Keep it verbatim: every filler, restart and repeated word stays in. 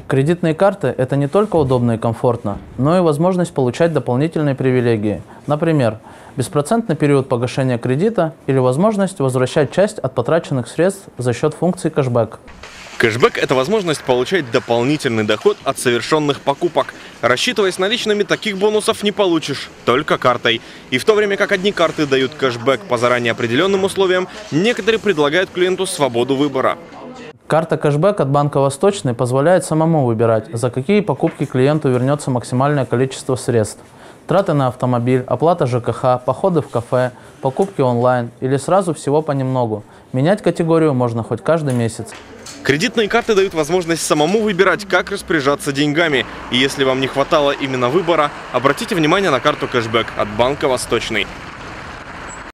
Кредитные карты – это не только удобно и комфортно, но и возможность получать дополнительные привилегии. Например, беспроцентный период погашения кредита или возможность возвращать часть от потраченных средств за счет функции кэшбэк. Кэшбэк – это возможность получать дополнительный доход от совершенных покупок. Рассчитываясь наличными, таких бонусов не получишь, только картой. И в то время как одни карты дают кэшбэк по заранее определенным условиям, некоторые предлагают клиенту свободу выбора. Карта кэшбэк от Банка Восточный позволяет самому выбирать, за какие покупки клиенту вернется максимальное количество средств. Траты на автомобиль, оплата ЖКХ, походы в кафе, покупки онлайн или сразу всего понемногу. Менять категорию можно хоть каждый месяц. Кредитные карты дают возможность самому выбирать, как распоряжаться деньгами. И если вам не хватало именно выбора, обратите внимание на карту кэшбэк от Банка Восточный.